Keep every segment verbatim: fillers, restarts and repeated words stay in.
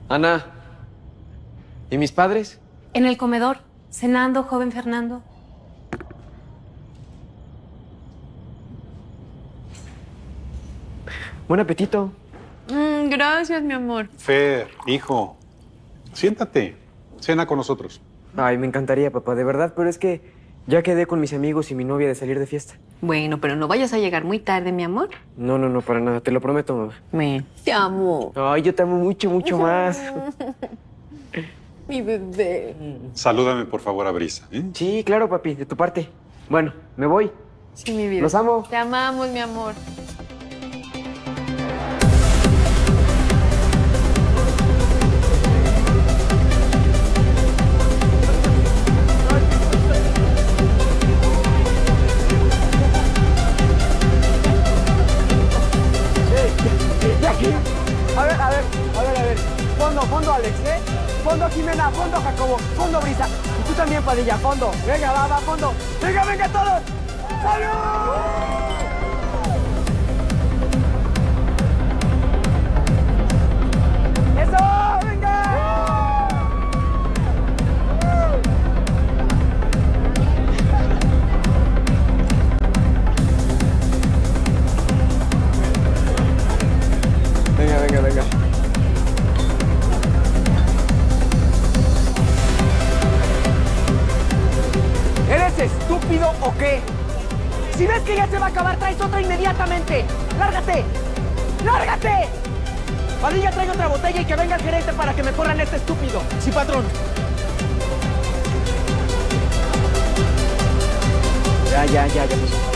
Ana, ¿y mis padres? En el comedor, cenando, joven Fernando. Buen apetito. Mm, gracias, mi amor. Fer, hijo, siéntate. Cena con nosotros. Ay, me encantaría, papá, de verdad, pero es que ya quedé con mis amigos y mi novia de salir de fiesta. Bueno, pero no vayas a llegar muy tarde, mi amor. No, no, no, para nada, te lo prometo, mamá. Me. Te amo. Ay, yo te amo mucho, mucho más. Mi bebé. Salúdame, por favor, a Brisa, ¿eh? Sí, claro, papi, de tu parte. Bueno, me voy. Sí, mi vida. Los amo. Te amamos, mi amor. A ver, a ver, a ver, a ver. Fondo, fondo, Alex, ¿eh? Fondo, Jimena, fondo, Jacobo, fondo, Brisa. Y tú también, Padilla, fondo. Venga, va, va, fondo. Venga, venga, todos. ¡Salud! ¡Eso! ¡Venga! Venga, venga, venga. ¿Eres estúpido o qué? Si ves que ya se va a acabar, traes otra inmediatamente. ¡Lárgate! ¡Lárgate! Padilla, trae otra botella y que venga el gerente para que me corran este estúpido. Sí, patrón. Ya, ya, ya, ya.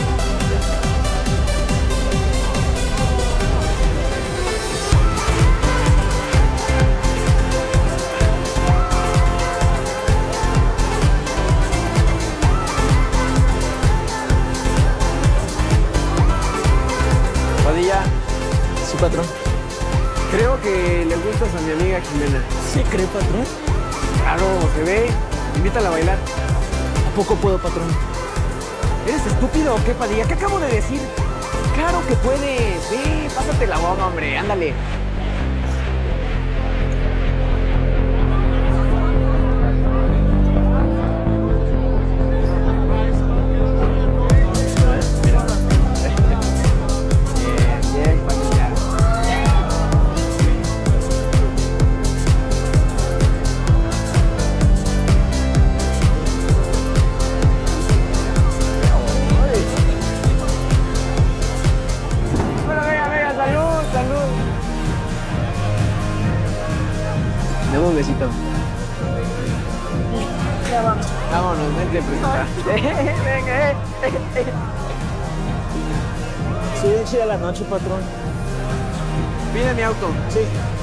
Padilla. Sí, patrón. Creo que le gustas a mi amiga Jimena. ¿Sí cree, patrón? Claro, se ve. Invítala a bailar. ¿A poco puedo, patrón? ¿Eres estúpido o qué, Padilla? ¿Qué acabo de decir? Claro que puedes. Sí, pásate la bomba, hombre. Ándale. Dame un besito. Ya vamos. Vámonos, vente, presenta. Venga, eh. Sí, bien chida la noche, patrón. Pide mi auto. Sí.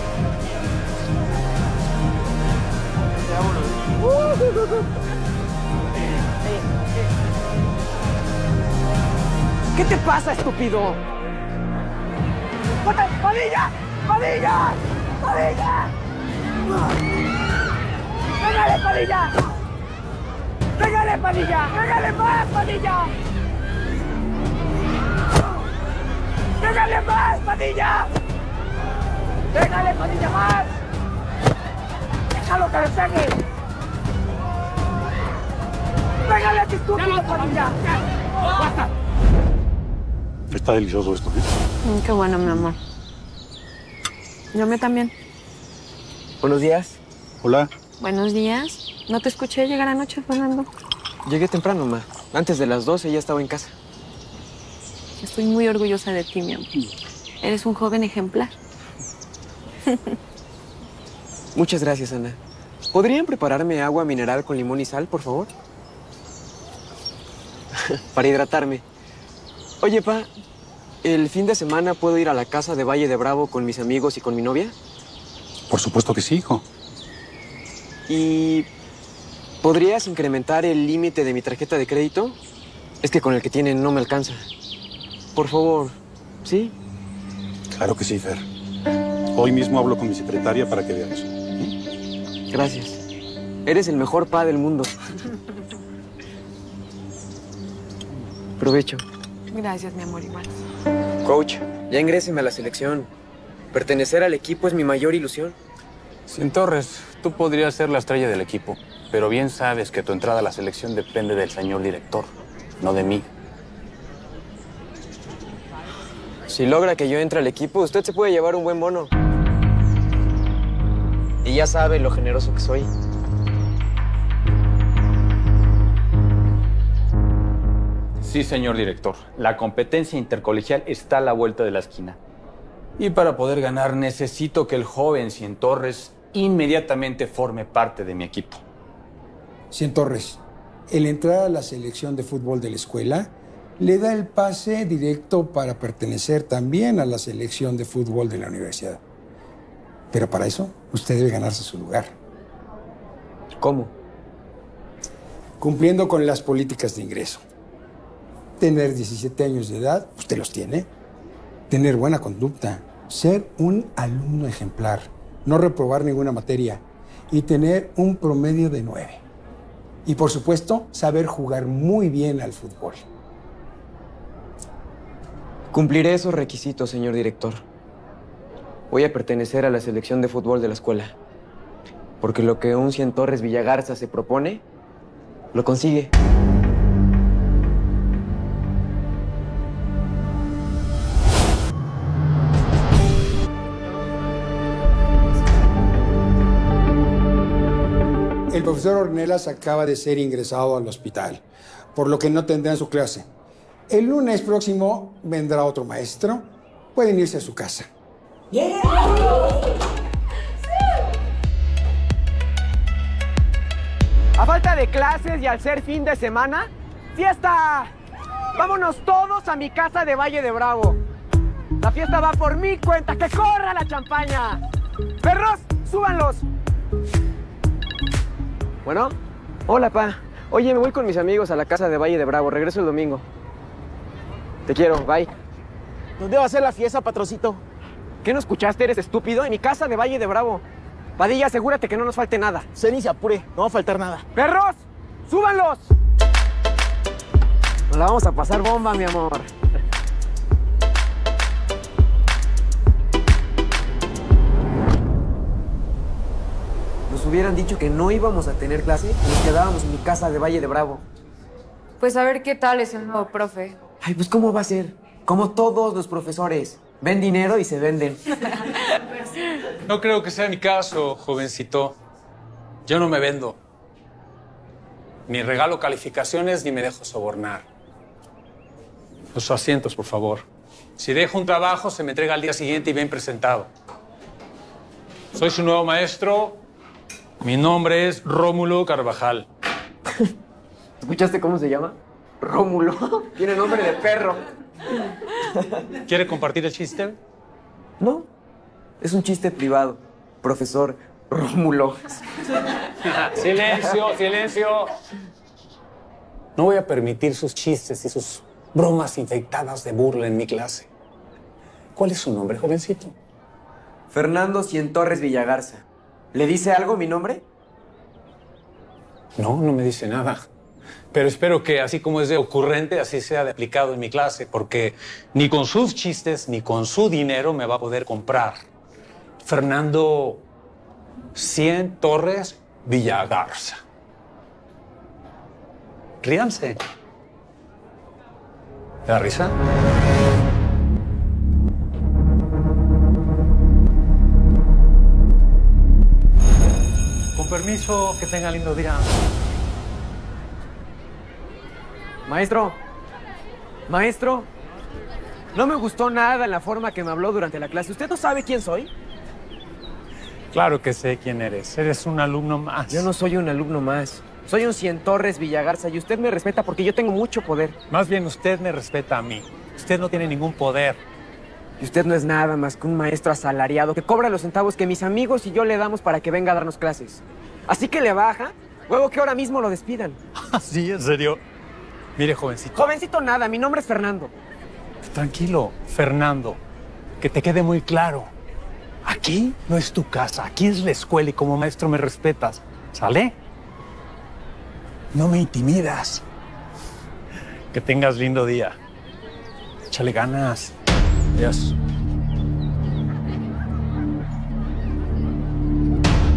Vámonos. ¿Qué te pasa, estúpido? ¡Padilla! ¡Padilla! ¡Padilla! ¡Pégale, Padilla! ¡Pégale, Padilla! ¡Pégale más, Padilla! ¡Pégale más, Padilla! ¡Pégale, Padilla, más! ¡Déjalo que le pegue! ¡Pégale, este estúpido, Padilla! ¡Basta! Está delicioso esto, ¿eh? Mm, qué bueno, mi amor. Yo me también. Buenos días. Hola. Buenos días. No te escuché llegar anoche, Fernando. Llegué temprano, ma. Antes de las doce ya estaba en casa. Estoy muy orgullosa de ti, mi amor. Eres un joven ejemplar. Muchas gracias, Ana. ¿Podrían prepararme agua mineral con limón y sal, por favor? Para hidratarme. Oye, pa, ¿el fin de semana puedo ir a la casa de Valle de Bravo con mis amigos y con mi novia? Por supuesto que sí, hijo. ¿Y podrías incrementar el límite de mi tarjeta de crédito? Es que con el que tienen no me alcanza. Por favor, ¿sí? Claro que sí, Fer. Hoy mismo hablo con mi secretaria para que vean eso. Gracias. Eres el mejor pa del mundo. Provecho. Gracias, mi amor, igual. Coach, ya ingréseme a la selección. Pertenecer al equipo es mi mayor ilusión. Sin Torres, tú podrías ser la estrella del equipo, pero bien sabes que tu entrada a la selección depende del señor director, no de mí. Si logra que yo entre al equipo, usted se puede llevar un buen bono. Y ya sabe lo generoso que soy. Sí, señor director. La competencia intercolegial está a la vuelta de la esquina. Y para poder ganar, necesito que el joven Cientorres inmediatamente forme parte de mi equipo. Cientorres, el entrar a la selección de fútbol de la escuela le da el pase directo para pertenecer también a la selección de fútbol de la universidad. Pero para eso, usted debe ganarse su lugar. ¿Cómo? Cumpliendo con las políticas de ingreso. Tener diecisiete años de edad, usted los tiene. Tener buena conducta. Ser un alumno ejemplar. No reprobar ninguna materia. Y tener un promedio de nueve. Y por supuesto, saber jugar muy bien al fútbol. Cumpliré esos requisitos, señor director. Voy a pertenecer a la selección de fútbol de la escuela. Porque lo que un Cientorres Villagarza se propone, lo consigue. El profesor Ornelas acaba de ser ingresado al hospital, por lo que no tendrá su clase. El lunes próximo vendrá otro maestro. Pueden irse a su casa. Yeah. A falta de clases y al ser fin de semana, ¡fiesta! ¡Vámonos todos a mi casa de Valle de Bravo! La fiesta va por mi cuenta. ¡Que corra la champaña! ¡Perros, súbanlos! Bueno, hola, pa. Oye, me voy con mis amigos a la casa de Valle de Bravo. Regreso el domingo. Te quiero, bye. ¿Dónde va a ser la fiesta, patroncito? ¿Qué no escuchaste? ¿Eres estúpido? En mi casa de Valle de Bravo. Padilla, asegúrate que no nos falte nada. Se ni se apure, no va a faltar nada. ¡Perros! ¡Súbanlos! Nos la vamos a pasar bomba, mi amor. Nos hubieran dicho que no íbamos a tener clase y nos quedábamos en mi casa de Valle de Bravo. Pues a ver qué tal es el nuevo profe. Ay, pues ¿cómo va a ser? Como todos los profesores. Ven dinero y se venden. No creo que sea mi caso, jovencito. Yo no me vendo. Ni regalo calificaciones ni me dejo sobornar. Los asientos, por favor. Si dejo un trabajo, se me entrega al día siguiente y bien presentado. Soy su nuevo maestro. Mi nombre es Rómulo Carvajal. ¿Escuchaste cómo se llama? Rómulo. Tiene nombre de perro. ¿Quiere compartir el chiste? No. Es un chiste privado. Profesor Rómulo. Silencio, silencio. No voy a permitir sus chistes y sus bromas infectadas de burla en mi clase. ¿Cuál es su nombre, jovencito? Fernando Cientorres Villagarza. ¿Le dice algo mi nombre? No, no me dice nada. Pero espero que, así como es de ocurrente, así sea de aplicado en mi clase, porque ni con sus chistes ni con su dinero me va a poder comprar. Fernando Cientorres Villagarza. Ríanse. ¿Te da risa? Con permiso, que tenga lindo día. Maestro, maestro, no me gustó nada la forma que me habló durante la clase. ¿Usted no sabe quién soy? Claro que sé quién eres. Eres un alumno más. Yo no soy un alumno más. Soy un Cientorres Villagarza y usted me respeta porque yo tengo mucho poder. Más bien usted me respeta a mí. Usted no tiene ningún poder. Y usted no es nada más que un maestro asalariado que cobra los centavos que mis amigos y yo le damos para que venga a darnos clases. Así que le baja, luego que ahora mismo lo despidan. ¿Sí? ¿En serio? Mire, jovencito. Jovencito nada, mi nombre es Fernando. Tranquilo, Fernando. Que te quede muy claro. Aquí no es tu casa, aquí es la escuela y como maestro me respetas. ¿Sale? No me intimidas. Que tengas lindo día. Échale ganas. Adiós.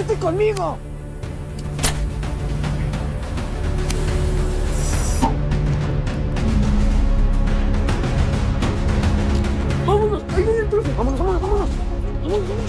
¡Vente conmigo! ¡Vámonos! ¡Ahí viene el profe! ¡Vámonos, vámonos, vámonos! ¡Vámonos, vámonos!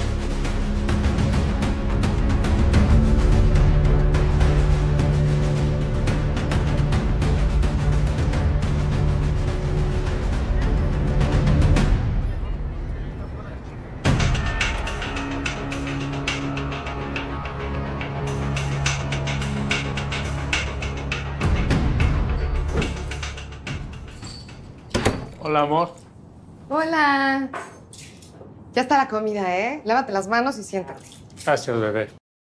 Hola, amor. Hola. Ya está la comida, ¿eh? Lávate las manos y siéntate. Gracias, bebé.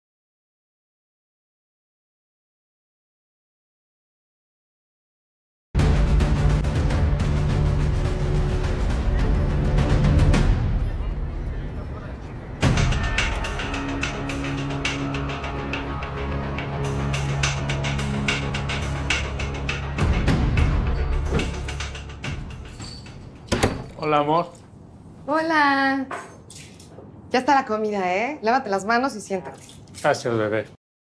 Hola, amor. Hola. Ya está la comida, ¿eh? Lávate las manos y siéntate. Gracias, bebé.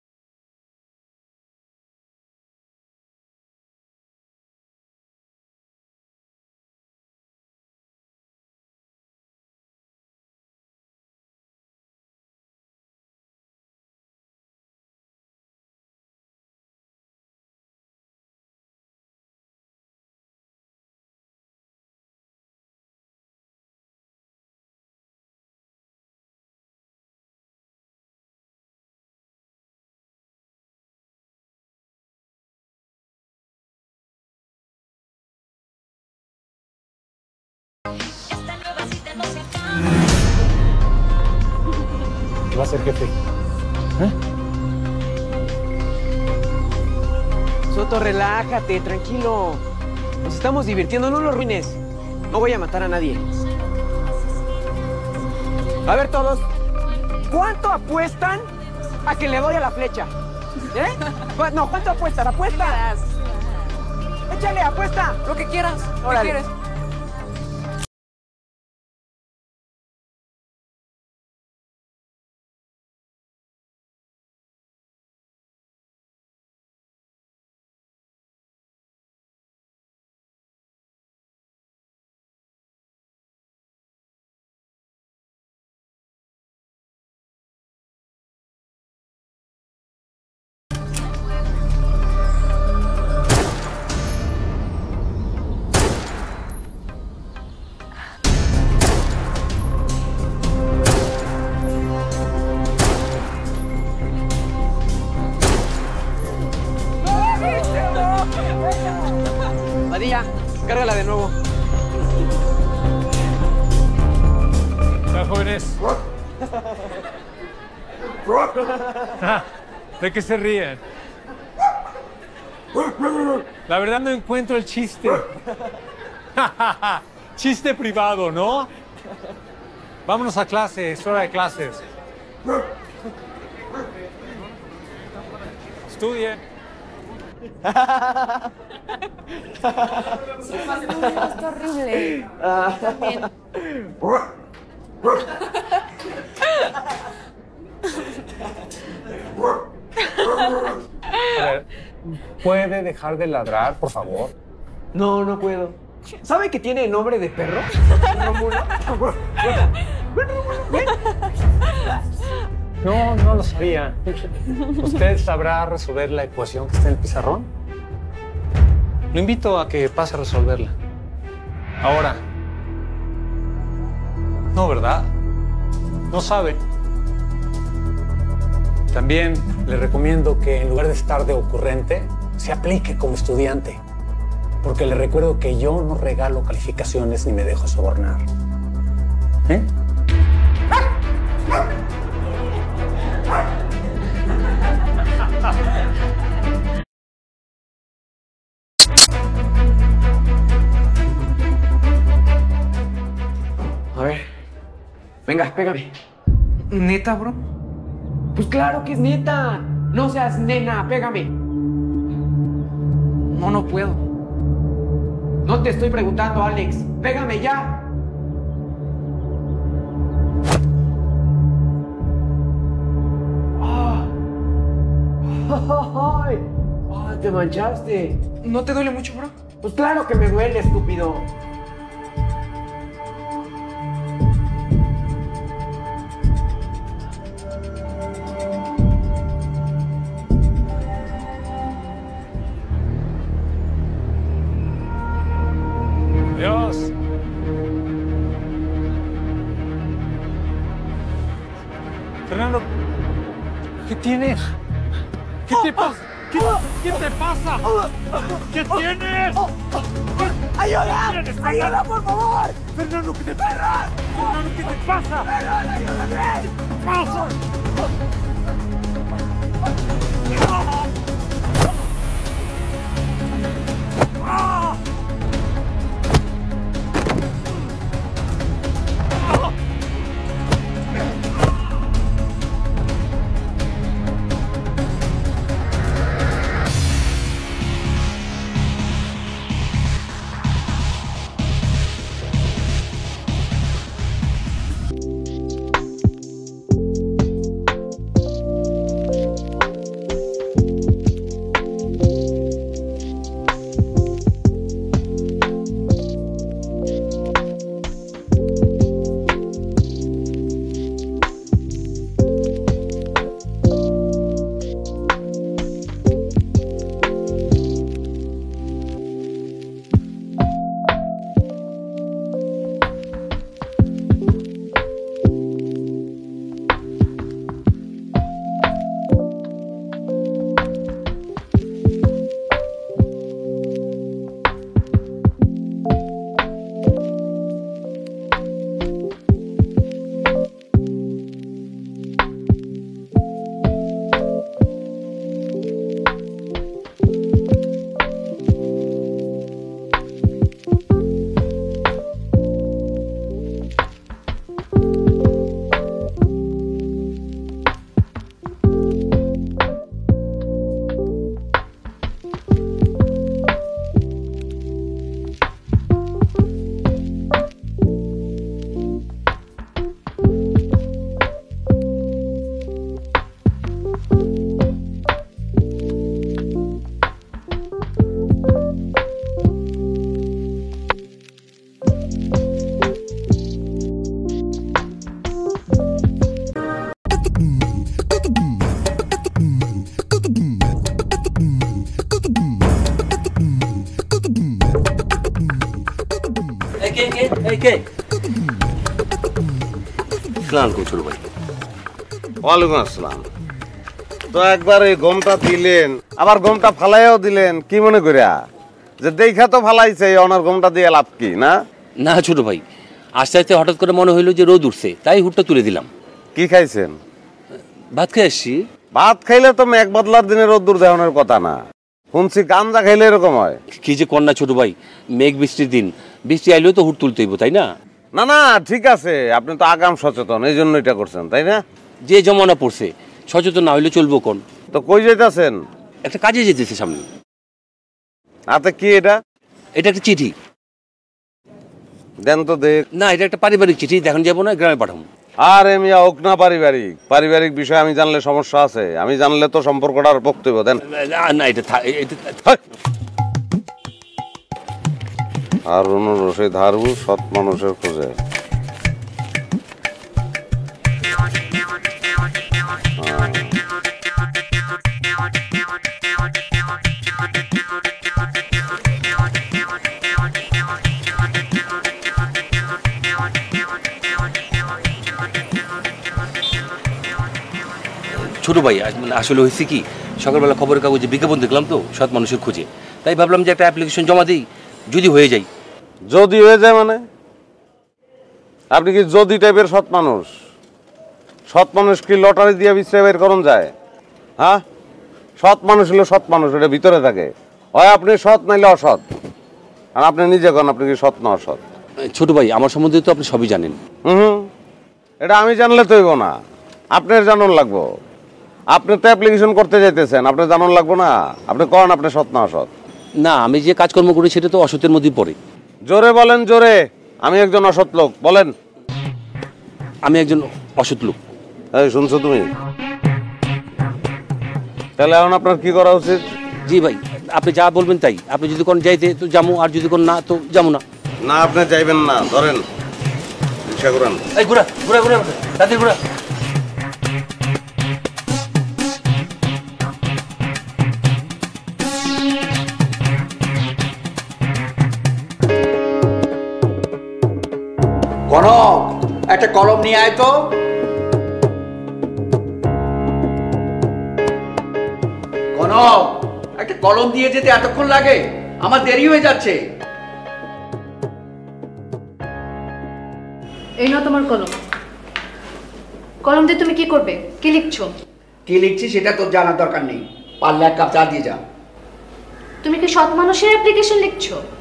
¿Qué va a hacer, jefe? ¿Eh? Soto, relájate, tranquilo. Nos estamos divirtiendo, no lo arruines. No voy a matar a nadie. A ver todos, ¿cuánto apuestan a que le doy a la flecha? ¿Eh? ¿Cu- No, ¿cuánto apuestan? ¿Apuesta? Échale, apuesta. Lo que quieras. ¿Qué Órale. quieres? Padilla, cárgala de nuevo. Hola, jóvenes. ¿De qué se ríen? La verdad no encuentro el chiste. Chiste privado, ¿no? Vámonos a clase, es hora de clases. Estudien. Está horrible. También. A ver, ¿puede dejar de ladrar, por favor? No, no puedo. ¿Sabe que tiene nombre de perro? Rómulo. No, no lo sabía. ¿Usted sabrá resolver la ecuación que está en el pizarrón? Lo invito a que pase a resolverla. Ahora. No, ¿verdad? No sabe. También le recomiendo que en lugar de estar de ocurrente, se aplique como estudiante. Porque le recuerdo que yo no regalo calificaciones ni me dejo sobornar. ¿Eh? A ver. Venga, pégame. ¿Neta, bro? Pues claro que es neta. No seas nena, pégame. No, no puedo. No te estoy preguntando, Alex. Pégame ya. ¡Ay! ¡Ay, te manchaste! ¿No te duele mucho, bro? Pues claro que me duele, estúpido. Dios. Fernando, ¿qué tienes? ¿Qué te pasa? ¿Qué, qué te pasa? ¿Qué tienes? ¡Ayuda! ¿Qué tienes, ¡Ayuda, por favor! Fernando, ¿qué te pasa? Fernando, ¿qué te pasa? ¡Ayuda, ayúdame! ¿Qué pasa? কে কে এই কে সালাম কো ছোট ভাই। ওয়ালাইকুম আসসালাম। তো একবার এই গমটা দিলেন আবার গমটা ফালাইও দিলেন কি মনে করিয়া যে দেখা তো ফালাইছে ওনার গমটা দিয়ে লাভ কি না? না ছোট ভাই, আস্তে আস্তে হঠাৎ করে মনে হইলো যে রোদ উঠছে তাই হুটটা তুলে দিলাম। কি খাইছেন? ভাত খেয়ে আসছি। ভাত খাইলে তো মেঘ বদলার দিনে রোদ্দুর দেখানোর কথা না, শুনছি গাঞ্জা খাইলে এরকম হয়। কি যে কন্যা ছোট ভাই, মেঘ বৃষ্টির দিন, বৃষ্টি আইলেও তো হুট তুলতে হইব তাই না? না না ঠিক আছে, আপনি তো আগাম সচেতন এই জন্য এটা করছেন তাই না? যে জমানা পড়ছে সচেতন না হইলে চলবো কোন? তো কই যাইতেছেন? একটা কাজে যেতেছে সামনে। হাতে কি এটা? এটা একটা চিঠি। দেন তো দেখ। না এটা একটা পারিবারিক চিঠি, দেখান যাবো না, গ্রামে পাঠাবো। আরে মিয়া হোক না পারিবারিক, পারিবারিক বিষয় আমি জানলে সমস্যা আছে, আমি জানলে তো সম্পর্কটার বক্তব্য দেন। না এটা আর রসে ধারু সৎ মানুষের খোঁজে। ছোট ভাই মানে আসলে হয়েছে কি, সকালবেলা খবরের কাগজে বিজ্ঞাপন দেখলাম তো সৎ মানুষের খোঁজে, তাই ভাবলাম যে একটা অ্যাপ্লিকেশন জমা দিই, যদি হয়ে যায়। যদি হয়ে যায় মানে আপনি কি যদি টাইপের সৎ মানুষ? সৎ মানুষ কি লটারি দিয়ে বিশ্রায় বের করুন যায়? হ্যাঁ, সৎ মানুষ হলো সৎ মানুষ, এটা ভিতরে থাকে। হয় আপনি সৎ নাইলে অসৎ, আর আপনি নিজে কোন আপনি কি সৎ না অসৎ? ছোট ভাই আমার সম্বন্ধে তো আপনি সবই জানেন। হুম, এটা আমি জানলে তো হইব না, আপনার জানান লাগবো। আপনি তো অ্যাপ্লিকেশন করতে যাইতেছেন, আপনি জানান লাগবো না? আপনি কন আপনি সৎ না অসৎ? না আমি যে কাজকর্ম করি সেটা তো অসতের মধ্যেই পড়ে। জোরে বলেন, জোরে। আমি একজন অসৎ লোক, বলেন। আমি একজন অসৎ লোক। এই শুনছো তুমি? তাহলে এখন আপনার কি করা উচিত? জি ভাই, আপনি যা বলবেন তাই। আপনি যদি কোন যাইতে তো যাবো, আর যদি কোন না তো যাবো না। না আপনি যাইবেন না, ধরেন রিক্সা ঘুরান। এই ঘুরা ঘুরা ঘুরা তাদের ঘুরা। কনক, একটা কলম নিয়ে আয় তো। কনক, একটা কলম দিয়ে যেতে এতক্ষণ লাগে? আমার দেরি হয়ে যাচ্ছে। এই নাও তোমার কলম। কলম দিয়ে তুমি কি করবে? কি লিখছো? কি লিখছি সেটা তোর জানার দরকার নেই। পারলে এক কাপ চা দিয়ে যা। তুমি কি সৎ মানুষের অ্যাপ্লিকেশন লিখছো?